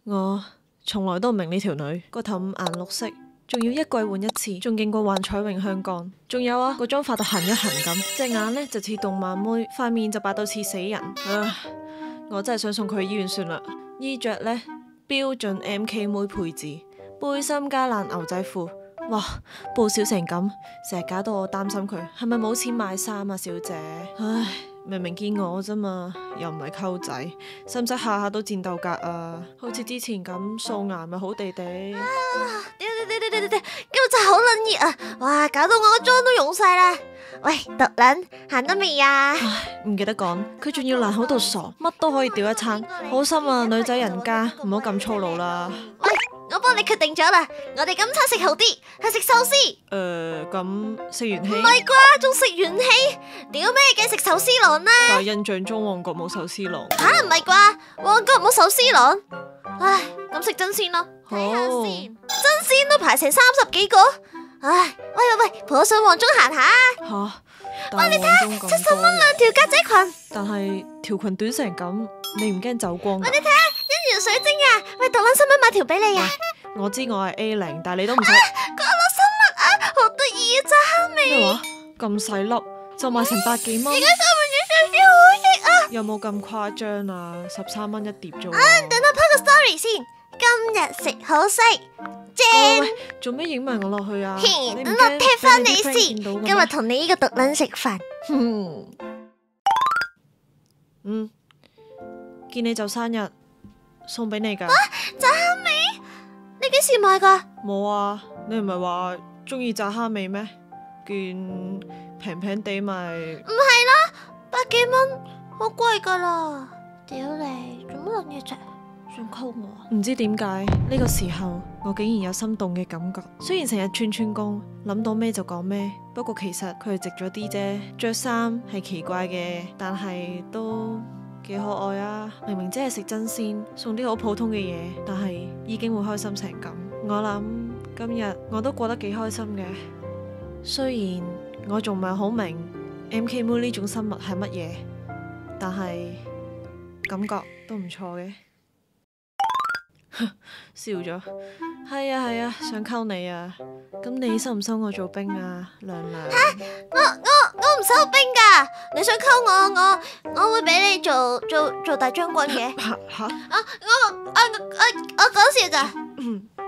我從來都唔明呢條女，個頭五顏六色，仲要一季換一次，仲勁過幻彩詠香江。仲有啊，個妝化到痕一痕咁，隻眼呢就似動漫妹，塊面就白到似死人。唉，我真係想送佢去醫院算啦。衣着呢，標準 MK 妹配置，背心加爛牛仔褲，哇，布少成咁，成日搞到我擔心佢係咪冇錢買衫啊，小姐。唉。明明見我啫嘛，又唔係溝仔，使唔使下下都戰鬥格啊？好似之前咁素顏咪好地地。 屌！今日真係好撚熱啊！哇，搞到我個妝都溶晒啦！喂，毒撚行得未啊？ 唉，唔記得講，佢仲要爛好到傻，乜都可以屌一餐，好心啊，女仔人家唔好咁粗魯啦。 喂，我幫你決定咗啦，我哋今餐食好啲，係食壽司。 咁食完氣？ 唔係啩？仲食元氣？屌咩嘅食壽司郎啦！ 但係印象中旺角冇壽司郎。 吓，唔係啩？旺角冇壽司郎？唉，咁食真鮮咯。 好， 睇下先，真鮮都排成30幾個。唉，喂，陪我上旺中行下。 吓， 喂，你睇下，70蚊2條格仔裙。 但係條裙短成咁，你唔驚走光？ 喂，你睇下姻緣水晶啊！喂，毒撚使唔使買條俾你啊？ 我知我係 A0，但係你都唔使。 角落生物啊，好得意啊，炸蝦味。 咩話？咁細粒就賣成100幾蚊？ 而家三文魚上市好食啊！ 有冇咁誇張啊？13蚊一碟啫喎。 等我 po 個 story 先。今日食好西，正。 喂，做咩影埋我落去啊？ 等我踢翻你先。今日同你呢個毒撚食飯。 見你就生日，送俾你噶。 炸蝦味？你幾時買噶？ 冇啊，你唔係話中意炸蝦味咩？見平平地咪。 唔係啦，100幾蚊，好貴噶啦。屌你，做乜撚嘢啫？想溝我啊？ 唔知點解呢個時候我竟然有心動嘅感覺。雖然成日串工，諗到咩就講咩，不過其實佢係直咗啲啫。着衫係奇怪嘅，但係都幾可愛啊！明明只係食真鮮，送啲好普通嘅嘢，但係已經會開心成咁。我諗今日我都過得幾開心嘅。雖然我仲唔係好明 MK 妹呢種生物係乜嘢，但係感覺都唔錯嘅。笑咗，係啊，想溝你啊！咁你收唔收我做兵啊，娘娘？ 我唔收兵噶，你想溝我會俾你做大將軍嘅。 吓？ 我講笑咋？